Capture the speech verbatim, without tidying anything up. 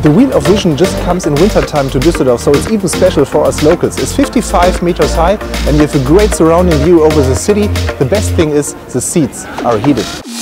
The Wheel of Vision just comes in winter time to Düsseldorf, so it's even special for us locals. It's fifty-five meters high and you have a great surrounding view over the city. The best thing is the seats are heated.